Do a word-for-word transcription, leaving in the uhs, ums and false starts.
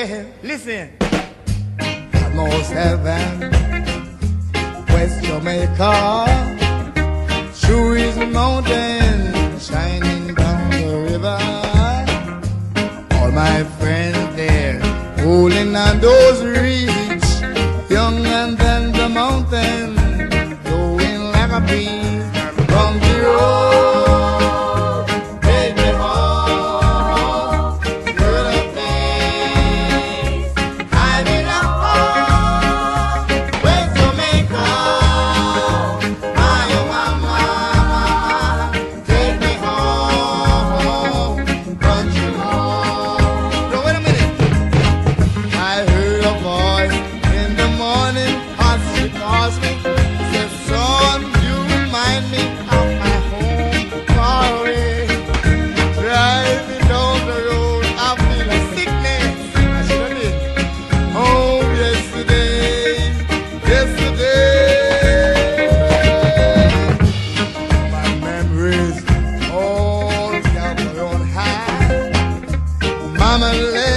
well, listen. Almost heaven, West Jamaica, through his mountain, shining down the river. All my friends there, holding on those reeds, young and then the mountain, blowing like a bee from the road. Take me home to the place I belong. West Jamaica, my oh mama, take me home, country home. Now wait a minute. I heard a voice in the morning as she calls me. Says, son, you remind me of my home far away. Driving down the road, I feel a sickness. I should have been home yesterday, yesterday. My memories all gather on high. Mama left